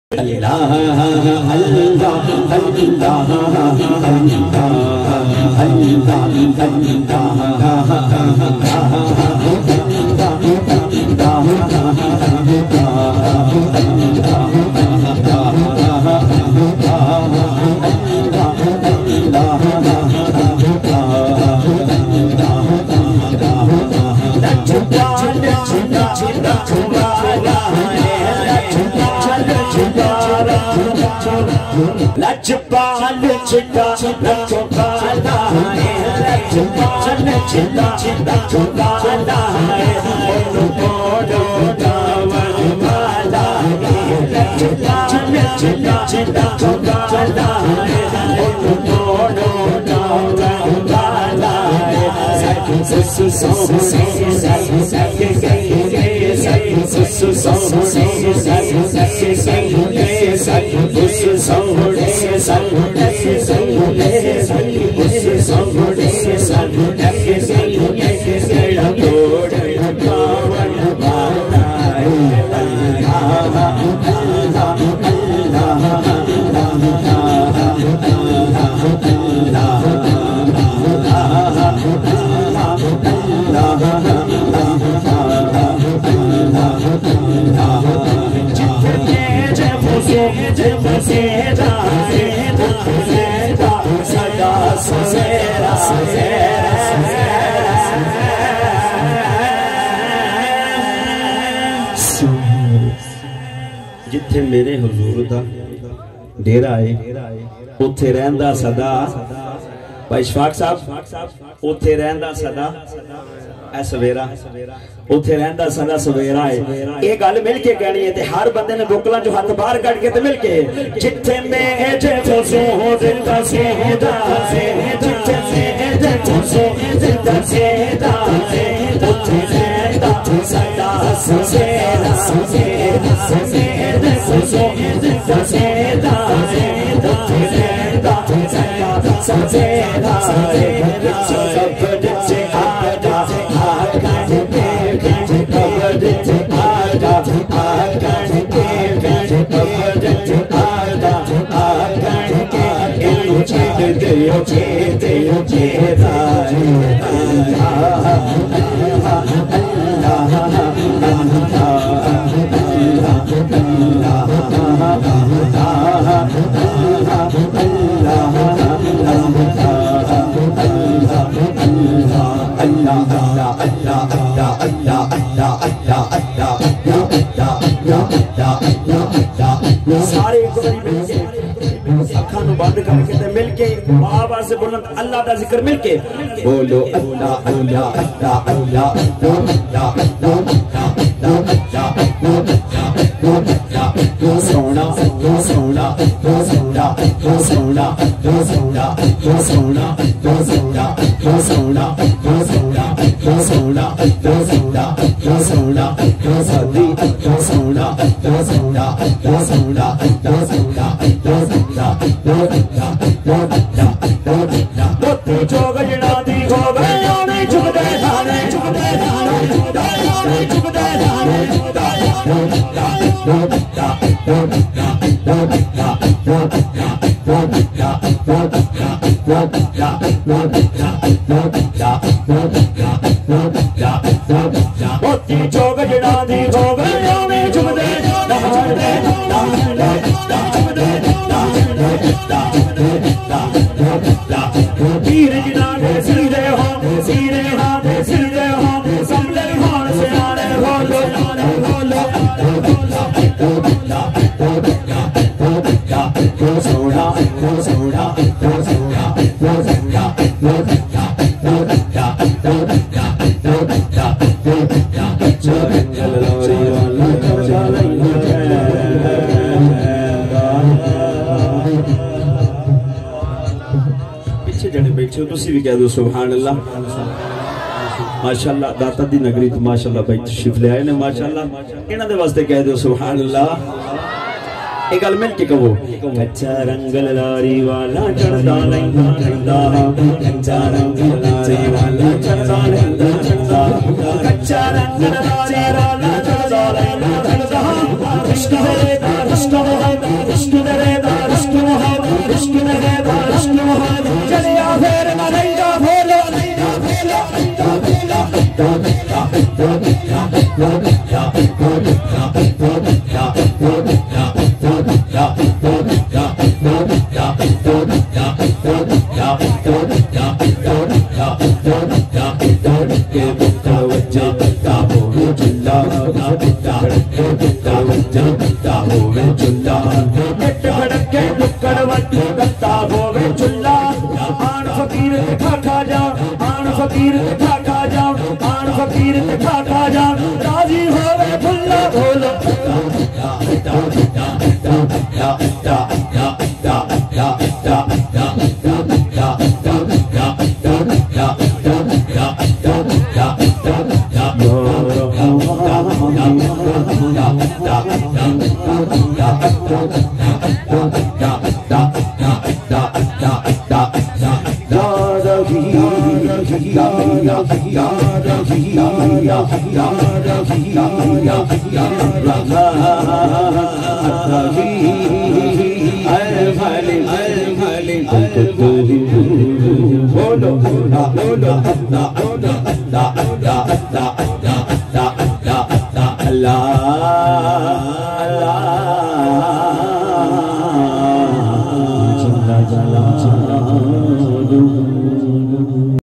अल्लाह अल्लाह अल्लाह अल्लाह लचपाल चिटा लचपाला है लचपाल चिटा लचपाला है बोलो दावन वाला है लचपाल चिटा लचपाला है बोलो दावन वाला है जिथे मेरे हुजूर दा डेरा है उथे रहंदा सदा भाई इशफाक साहब उथे रहंदा सदा ऐ सवेरा उथे रहंदा सदा सवेरा है ये गल मिल के कहनी है ते हर बंदे ने बुकलां जो हाथ बाहर कट के ते मिल के जिथे मैं जे फसो हो दिलदा से दा से जिथे मैं जे फसो दिलदा से दा से उथे रहंदा सदा सवेरा सवेरा सवेरा फसो दिलदा से दा से उथे रहंदा सदा सवेरा सारे अखा बंद करके मिल के आवाज से बुलंद अल्लाह का जिक्र मिल के बोलो अल्लाह अल्लाह अल्लाह अल्लाह सोना सोना सोना सोना सोना सोना सोना सोना सोना भी कह दो सुभान अल्लाह माशाअल्लाह दाता दी नगरी तो माशाअल्लाह भाई तशरीफ ले आए ने माशाअल्लाह इन्हां दे वास्ते कह दो सुभान अल्लाह एक गल मिल के कहो कच्चा रंगल लारी वाला चढ़दा नहीं चढ़दा कच्चा रंगल लारी वाला चढ़दा नहीं चढ़दा कच्चा रंगल लारी वाला चढ़दा नहीं चढ़दा इश्क है इश्क मोहब्बत इश्क दरेदा इश्क मोहब्बत इश्क दरेदा इश्क मोहब्बत चलिया फेर ना लैंगा भोलो लैंगा भोलो फकीर खा खा जाओ आन फकीर खा खा जाओ राजी होवे फुल्ला बोलो Allah